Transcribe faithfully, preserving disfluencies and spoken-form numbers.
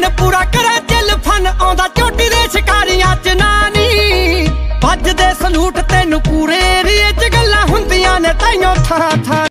मन पूरा करे चिल फन आंदा चोटी दे शिकारियां च नानी भजदे सलूट तेनू पूरे एरिए च गल्लां हुंदियां ने ताइयों थां थां।